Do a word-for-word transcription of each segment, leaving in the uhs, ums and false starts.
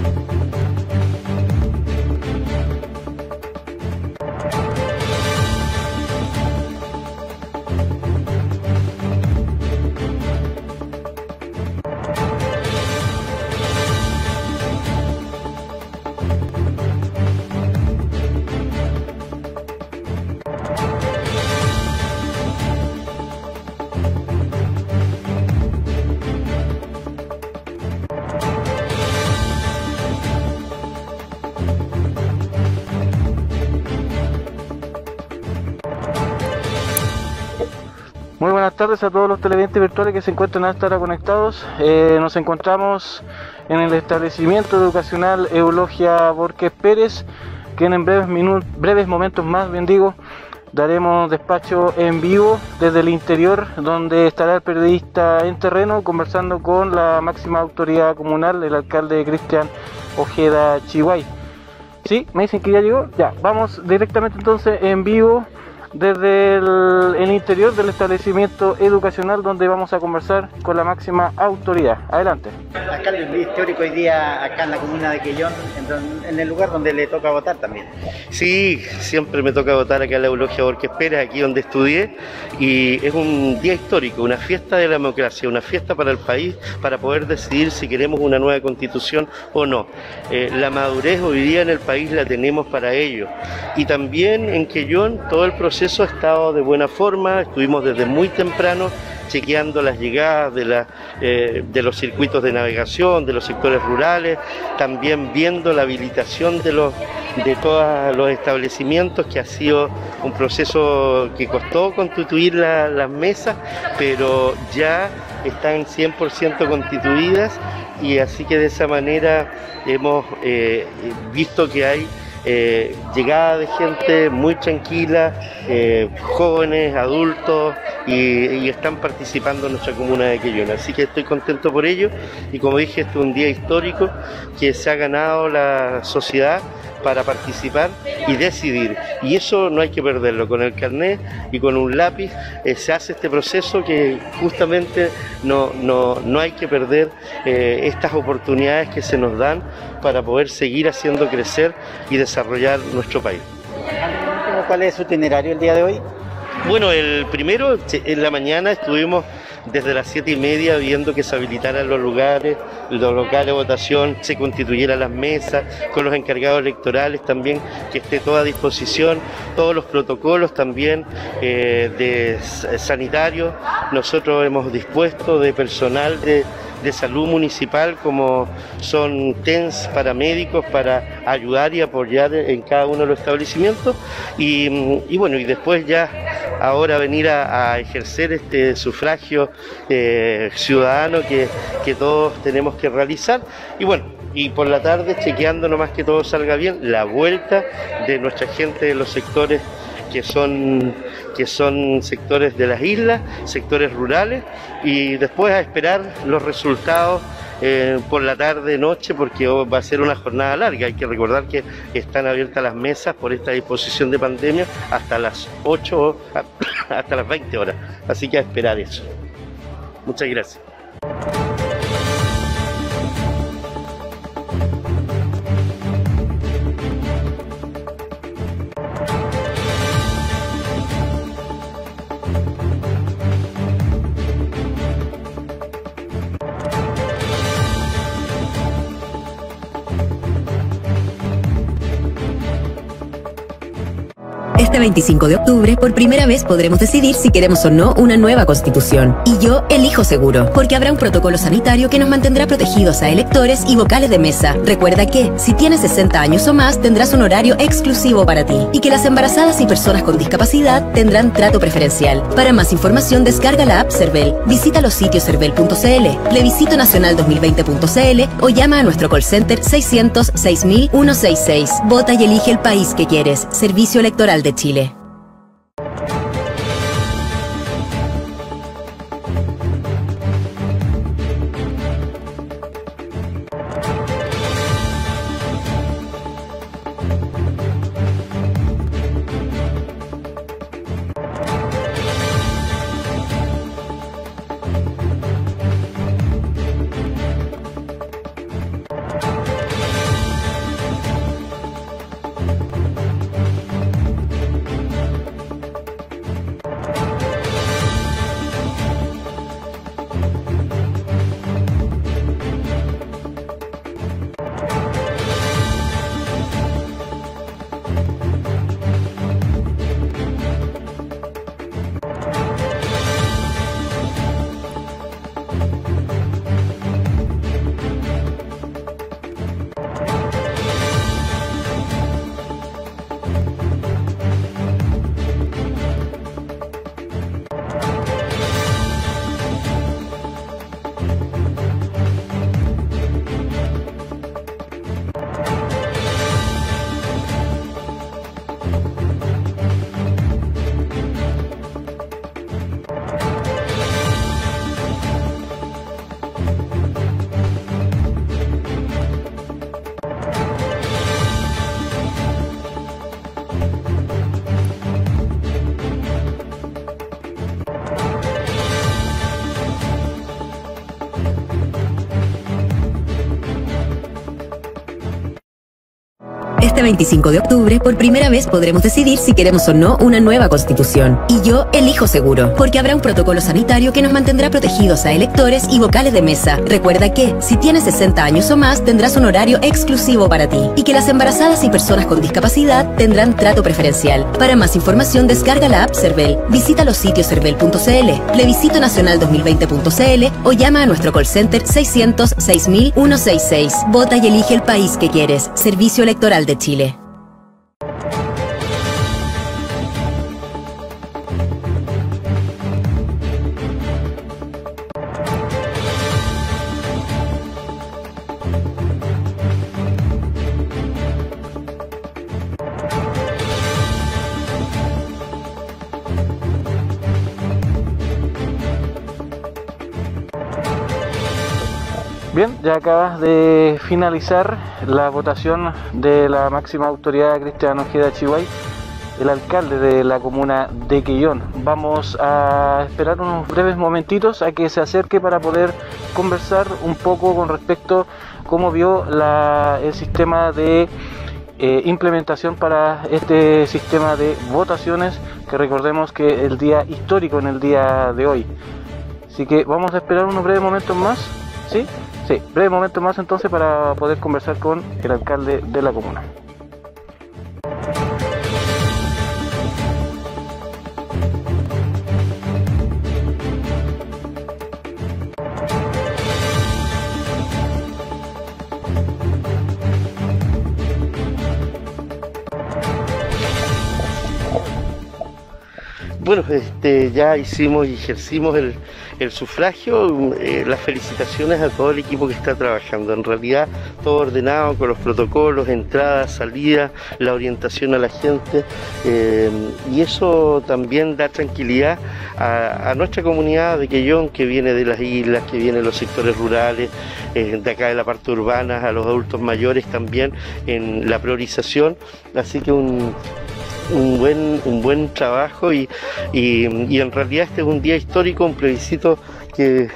Muy buenas tardes a todos los televidentes virtuales que se encuentran hasta ahora conectados. Eh, nos encontramos en el establecimiento educacional Eulogia Borges Pérez, que en breves, breves momentos más, bien digo, daremos despacho en vivo desde el interior, donde estará el periodista en terreno conversando con la máxima autoridad comunal, el alcalde Cristian Ojeda Chihuay. ¿Sí? ¿Me dicen que ya llegó? Ya, vamos directamente entonces en vivo desde el, el interior del establecimiento educacional, donde vamos a conversar con la máxima autoridad. Adelante. Alcalde, un día histórico hoy día acá en la comuna de Quellón, en, en el lugar donde le toca votar también. Sí, siempre me toca votar acá en la Eulogia Borges Pérez, aquí donde estudié, y es un día histórico, una fiesta de la democracia, una fiesta para el país, para poder decidir si queremos una nueva constitución o no. Eh, la madurez hoy día en el país la tenemos para ello, y también en Quellón todo el proceso ha estado de buena forma. Estuvimos desde muy temprano chequeando las llegadas de, la, eh, de los circuitos de navegación, de los sectores rurales, también viendo la habilitación de, los, de todos los establecimientos, que ha sido un proceso que costó constituir la, las mesas, pero ya están cien por ciento constituidas, y así que de esa manera hemos eh, visto que hay Eh, llegada de gente muy tranquila, eh, jóvenes, adultos, y, y están participando en nuestra comuna de Quellón. Así que estoy contento por ello, y como dije, este es un día histórico que se ha ganado la sociedad para participar y decidir, y eso no hay que perderlo. Con el carnet y con un lápiz eh, se hace este proceso, que justamente no, no, no hay que perder eh, estas oportunidades que se nos dan para poder seguir haciendo crecer y desarrollar nuestro país. ¿Cuál es su itinerario el día de hoy? Bueno, el primero, en la mañana estuvimos desde las siete y media viendo que se habilitaran los lugares, los locales de votación, se constituyeran las mesas, con los encargados electorales también, que esté todo a disposición, todos los protocolos también eh, de sanitarios. Nosotros hemos dispuesto de personal de de salud municipal, como son T E N S, paramédicos, para ayudar y apoyar en cada uno de los establecimientos, y, y bueno, y después ya ahora venir a, a ejercer este sufragio eh, ciudadano que, que todos tenemos que realizar. Y bueno, y por la tarde chequeando nomás que todo salga bien, la vuelta de nuestra gente de los sectores que son, que son sectores de las islas, sectores rurales, y después a esperar los resultados eh, por la tarde, noche, porque va a ser una jornada larga. Hay que recordar que están abiertas las mesas por esta disposición de pandemia hasta las ocho, hasta las veinte horas, así que a esperar eso. Muchas gracias. Este veinticinco de octubre, por primera vez podremos decidir si queremos o no una nueva constitución. Y yo elijo seguro, porque habrá un protocolo sanitario que nos mantendrá protegidos a electores y vocales de mesa. Recuerda que, si tienes sesenta años o más, tendrás un horario exclusivo para ti, y que las embarazadas y personas con discapacidad tendrán trato preferencial. Para más información, descarga la app Cervel, visita los sitios cervel punto cl, plebiscito nacional dos mil veinte punto cl o llama a nuestro call center seiscientos seis mil ciento sesenta y seis. Vota y elige el país que quieres. Servicio Electoral de Chile. Este veinticinco de octubre, por primera vez podremos decidir si queremos o no una nueva constitución. Y yo elijo seguro, porque habrá un protocolo sanitario que nos mantendrá protegidos a electores y vocales de mesa. Recuerda que, si tienes sesenta años o más, tendrás un horario exclusivo para ti. Y que las embarazadas y personas con discapacidad tendrán trato preferencial. Para más información, descarga la app Cervel, visita los sitios cervel punto c l, plebiscito nacional dos mil veinte punto c l o llama a nuestro call center seiscientos seis mil ciento sesenta y seis. Vota y elige el país que quieres. Servicio Electoral de Chile. Bien, ya acabas de finalizar la votación de la máxima autoridad Cristian Ojeda Chihuay, el alcalde de la comuna de Quellón. Vamos a esperar unos breves momentitos a que se acerque para poder conversar un poco con respecto a cómo vio la, el sistema de eh, implementación para este sistema de votaciones, que recordemos que el día histórico en el día de hoy. Así que vamos a esperar unos breves momentos más, ¿sí? Sí, breve momento más entonces para poder conversar con el alcalde de la comuna. Bueno, este, ya hicimos y ejercimos el, el sufragio. Eh, las felicitaciones a todo el equipo que está trabajando. En realidad todo ordenado con los protocolos, entrada, salida, la orientación a la gente, eh, y eso también da tranquilidad a, a nuestra comunidad de Quellón, que viene de las islas, que viene de los sectores rurales, eh, de acá de la parte urbana, a los adultos mayores también en la priorización. Así que un Un buen, un buen trabajo y, y, y en realidad este es un día histórico, un plebiscito que,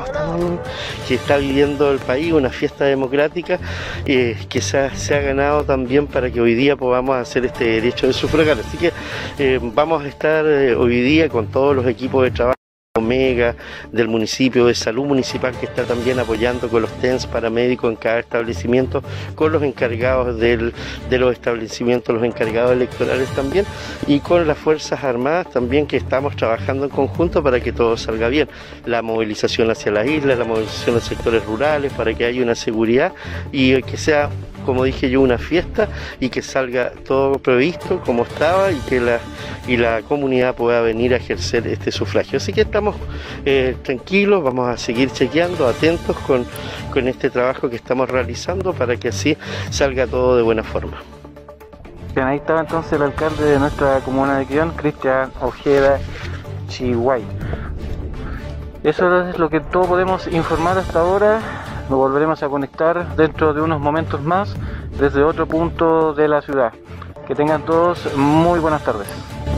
que está viviendo el país, una fiesta democrática eh, que se ha, se ha ganado también para que hoy día podamos hacer este derecho de sufragar. Así que eh, vamos a estar eh, hoy día con todos los equipos de trabajo Omega, del municipio, de salud municipal, que está también apoyando con los T E N S paramédicos en cada establecimiento, con los encargados del, de los establecimientos, los encargados electorales también, y con las Fuerzas Armadas también, que estamos trabajando en conjunto para que todo salga bien. La movilización hacia las islas, la movilización a sectores rurales, para que haya una seguridad y que sea, como dije yo, una fiesta y que salga todo previsto como estaba y que la, y la comunidad pueda venir a ejercer este sufragio. Así que estamos eh, tranquilos, vamos a seguir chequeando, atentos con, con este trabajo que estamos realizando para que así salga todo de buena forma. Bien, ahí estaba entonces el alcalde de nuestra comuna de Quellón, Cristian Ojeda Chihuay. Eso es lo que todo podemos informar hasta ahora. Nos volveremos a conectar dentro de unos momentos más desde otro punto de la ciudad. Que tengan todos muy buenas tardes.